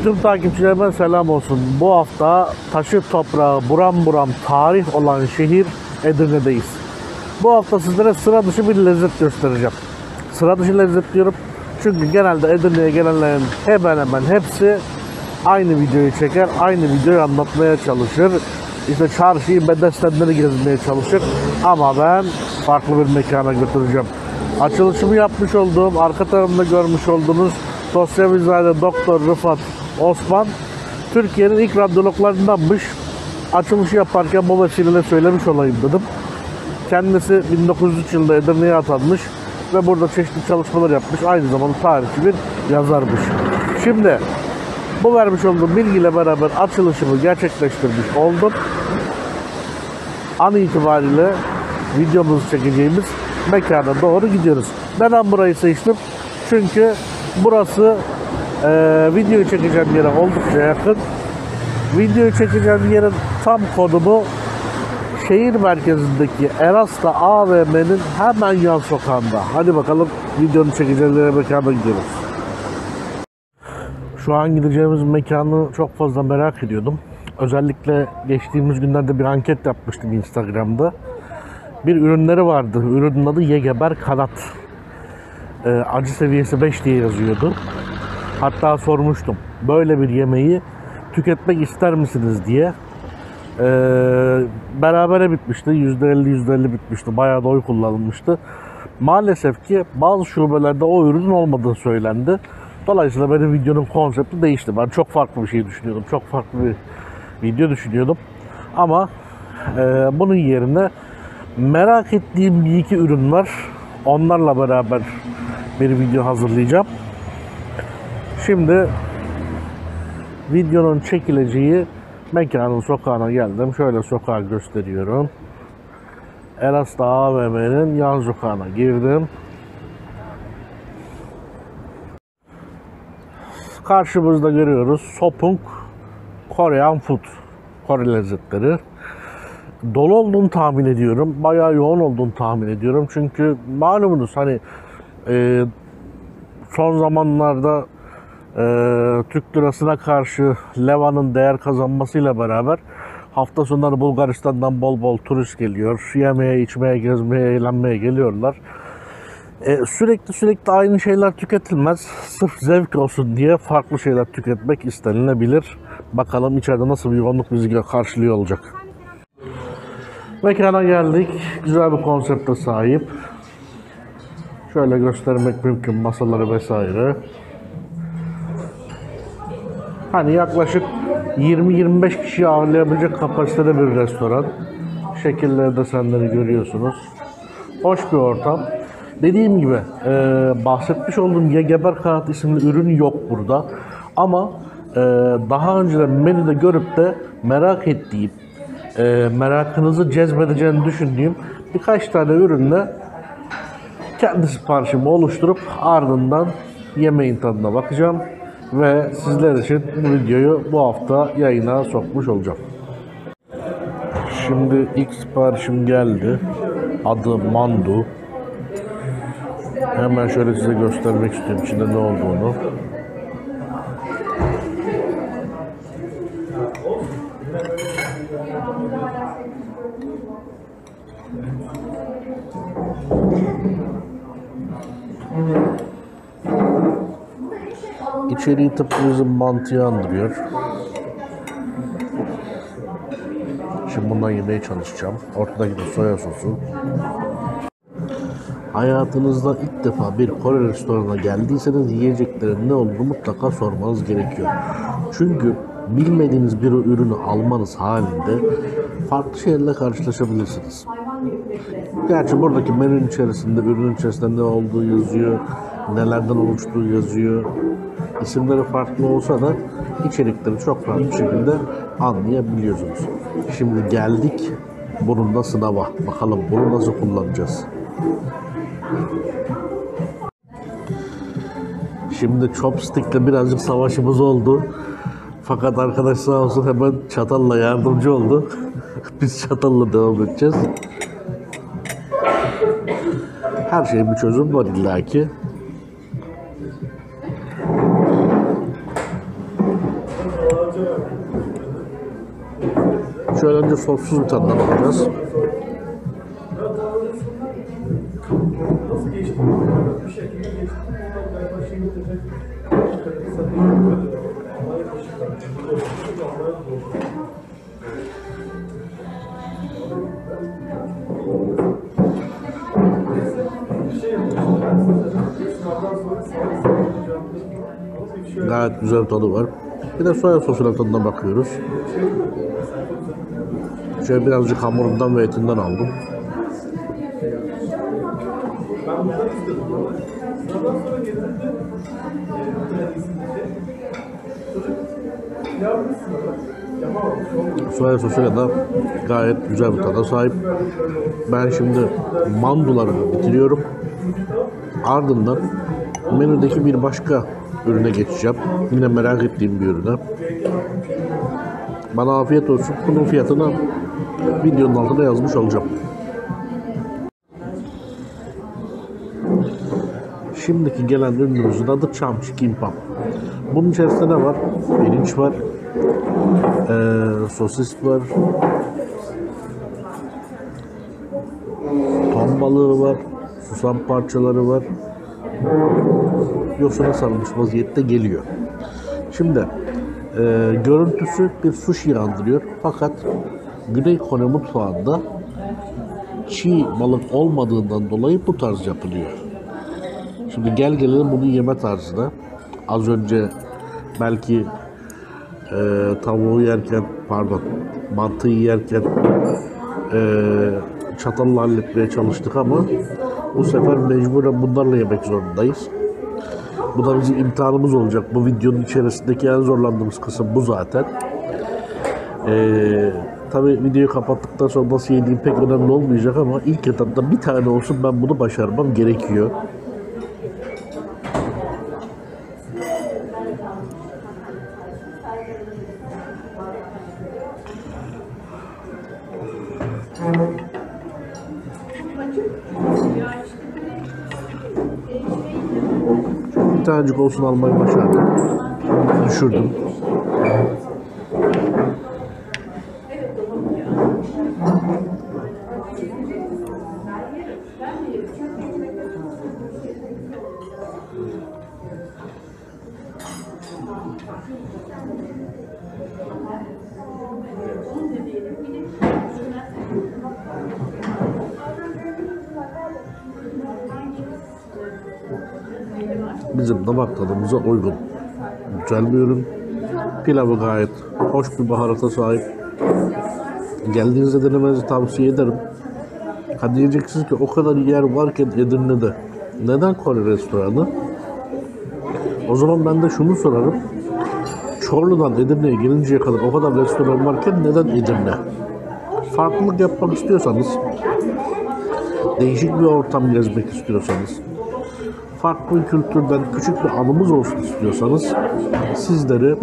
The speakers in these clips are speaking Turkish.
Tüm takipçilerime selam olsun. Bu hafta taşı toprağı buram buram tarih olan şehir Edirne'deyiz. Bu hafta sizlere sıra dışı bir lezzet göstereceğim. Sıra dışı lezzet diyorum çünkü genelde Edirne'ye gelenlerin hemen hemen hepsi aynı videoyu çeker, aynı videoyu anlatmaya çalışır. İşte çarşıyı, bedestenleri gezmeye çalışır. Ama ben farklı bir mekana götüreceğim. Açılışımı yapmış olduğum, arka tarafında görmüş olduğunuz Sosyal Eczane Doktor Rıfat Osman, Türkiye'nin ilk radyologlarındanmış. Açılışı yaparken bu vesileyle söylemiş olayım dedim. Kendisi 1903 yılında Edirne'ye atanmış ve burada çeşitli çalışmalar yapmış. Aynı zamanda tarihçi bir yazarmış. Şimdi bu vermiş olduğum bilgiyle beraber açılışımı gerçekleştirmiş oldum. An itibariyle videomuzu çekeceğimiz mekana doğru gidiyoruz. Neden burayı seçtim? Çünkü burası videoyu çekeceğim yere oldukça yakın. Videoyu çekeceğim yerin tam konumu şehir merkezindeki Erasta AVM'nin hemen yan sokağında. Hadi bakalım videonun çekeceğim yere mekana gidiyoruz. Şu an gideceğimiz mekanı çok fazla merak ediyordum. Özellikle geçtiğimiz günlerde bir anket yapmıştım Instagram'da. Bir ürünleri vardı. Ürünün adı Yegeber Kanat. Acı seviyesi 5 diye yazıyordu. Hatta sormuştum. Böyle bir yemeği tüketmek ister misiniz diye. Berabere bitmişti. %50 bitmişti. Bayağı da oy kullanılmıştı. Maalesef ki bazı şubelerde o ürünün olmadığı söylendi. Dolayısıyla benim videonun konsepti değişti. Ben çok farklı bir şey düşünüyordum. Çok farklı bir video düşünüyordum. Ama bunun yerine merak ettiğim bir iki ürün var. Onlarla beraber bir video hazırlayacağım. Şimdi videonun çekileceği mekanın sokağına geldim. Şöyle sokağı gösteriyorum. Erasta AVM'nin yan sokağına girdim. Karşımızda görüyoruz Sopung Korean Food. Kore lezzetleri. Dolu olduğunu tahmin ediyorum. Bayağı yoğun olduğunu tahmin ediyorum. Çünkü malumunuz hani son zamanlarda Türk lirasına karşı levanın değer kazanmasıyla beraber hafta sonları Bulgaristan'dan bol bol turist geliyor. Yemeye, içmeye, gezmeye, eğlenmeye geliyorlar. Sürekli aynı şeyler tüketilmez. Sırf zevk olsun diye farklı şeyler tüketmek istenilebilir. Bakalım içeride nasıl bir yoğunluk bizi karşılıyor olacak. Mekana geldik. Güzel bir konsepte sahip. Şöyle göstermek mümkün masaları vesaire. Hani yaklaşık 20-25 kişiyi ağırlayabilecek kapasitede bir restoran. Şekilleri, desenleri görüyorsunuz. Hoş bir ortam. Dediğim gibi bahsetmiş olduğum Yegeber Kanat isimli ürün yok burada. Ama daha önceden menüde görüp de merak ettiğim, merakınızı cezbedeceğini düşündüğüm birkaç tane ürünle kendi siparişimi oluşturup ardından yemeğin tadına bakacağım. Ve sizler için bu videoyu bu hafta yayına sokmuş olacağım. Şimdi ilk siparişim geldi. Adı Mandu. Hemen şöyle size göstermek istiyorum içinde ne olduğunu. İçeriği tıpkı bizim mantıyı andırıyor. Şimdi bundan yemeye çalışacağım. Ortadaki de soya sosu. Hayatınızda ilk defa bir Kore restoranına geldiyseniz yiyeceklerin ne olduğunu mutlaka sormanız gerekiyor. Çünkü bilmediğiniz bir ürünü almanız halinde farklı şeylerle karşılaşabilirsiniz. Gerçi buradaki menünün içerisinde, ürünün içerisinde ne olduğu yazıyor, nelerden oluştuğu yazıyor. İsimleri farklı olsa da içerikleri çok farklı bir şekilde anlayabiliyorsunuz. Şimdi geldik bunun da sınava. Bakalım bunu nasıl kullanacağız. Şimdi chopstick'le birazcık savaşımız oldu. Fakat arkadaş sağ olsun hemen çatalla yardımcı oldu. Biz çatalla devam edeceğiz. Her şeyin bir çözüm var illaki. Şöyle önce sossuz bir tadına bakacağız. Gayet güzel tadı var. Bir de soya sosunun tadına bakıyoruz. Şöyle birazcık hamurundan ve etinden aldım. Soya sosuyla da gayet güzel bir tada sahip. Ben şimdi mandularımı bitiriyorum. Ardından menüdeki bir başka ürüne geçeceğim. Yine merak ettiğim bir ürüne. Bana afiyet olsun. Bunun fiyatını videonun altına yazmış olacağım. Şimdiki gelen ürünümüzün adı Chamchi Kimbap. Bunun içerisinde ne var? Pirinç var, sosis var, ton balığı var, susam parçaları var. Yosuna sarılmış vaziyette geliyor. Şimdi görüntüsü bir sushi andırıyor. Fakat Güney Kore mutfağında çiğ balık olmadığından dolayı bu tarz yapılıyor. Şimdi gelelim bunun yeme tarzına. Az önce belki tavuğu yerken, mantıyı yerken çatalla halletmeye çalıştık ama bu sefer mecburen bunlarla yemek zorundayız. Bu da bizim imtihanımız olacak. Bu videonun içerisindeki en zorlandığımız kısım bu zaten. Tabii videoyu kapattıktan sonra nasıl yediğim pek önemli olmayacak ama ilk etapta bir tane olsun ben bunu başarmam gerekiyor. Bir tanecik olsun almayı başardım. Düşürdüm. Bizim damak tadımıza uygun. Güzel bir ürün. Pilavı gayet hoş bir baharata sahip. Geldiğinizde denemenizi tavsiye ederim. Ha diyeceksiniz ki o kadar yer varken Edirne'de neden Kore restoranı? O zaman ben de şunu sorarım. Çorlu'dan Edirne'ye gelinceye kadar o kadar restoran varken neden Edirne? Farklılık yapmak istiyorsanız, değişik bir ortam gezmek istiyorsanız, farklı bir kültürden küçük bir anımız olsun istiyorsanız sizleri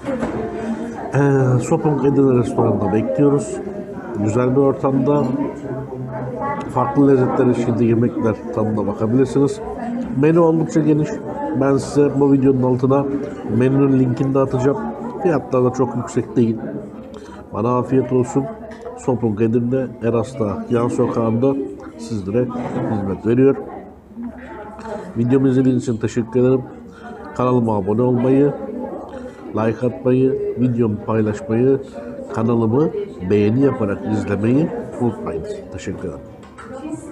Sopong Edirne restoranında bekliyoruz. Güzel bir ortamda farklı lezzetler eşliğinde yemekler tadına bakabilirsiniz. Menü oldukça geniş. Ben size bu videonun altına menünün linkini de atacağım. Fiyatlar da çok yüksek değil. Bana afiyet olsun. Sopong Edirne Eras'ta yan sokağında sizlere hizmet veriyor. Videomu izlediğiniz için teşekkür ederim. Kanalıma abone olmayı, like atmayı, videomu paylaşmayı, kanalımı beğeni yaparak izlemeyi unutmayın. Teşekkür ederim.